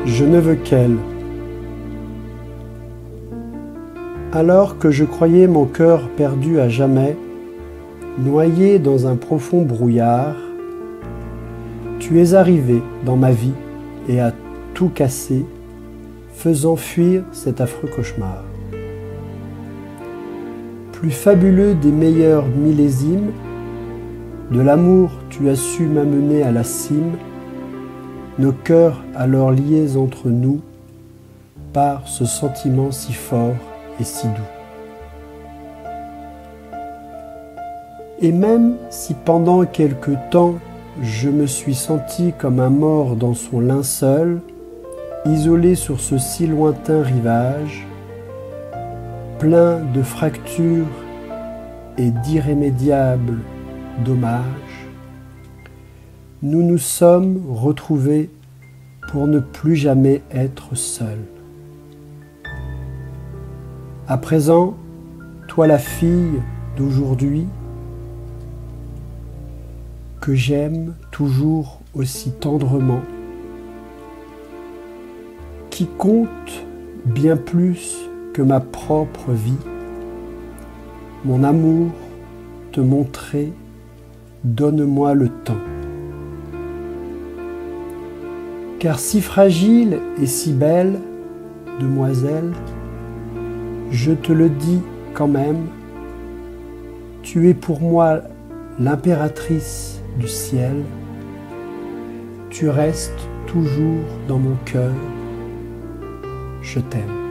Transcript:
je ne veux qu'elle. Alors que je croyais mon cœur perdu à jamais, noyé dans un profond brouillard, tu es arrivé dans ma vie et as tout cassé, faisant fuir cet affreux cauchemar. Plus fabuleux des meilleurs millésimes, de l'amour tu as su m'amener à la cime, nos cœurs alors liés entre nous par ce sentiment si fort et si doux. Et même si pendant quelque temps je me suis senti comme un mort dans son linceul, isolé sur ce si lointain rivage, plein de fractures et d'irrémédiables dommages, nous nous sommes retrouvés pour ne plus jamais être seuls. À présent, toi la fille d'aujourd'hui, que j'aime toujours aussi tendrement, qui compte bien plus que ma propre vie, mon amour te montrer, donne-moi le temps. Car si fragile et si belle, demoiselle, je te le dis quand même, tu es pour moi l'impératrice du ciel, tu restes toujours dans mon cœur, je t'aime.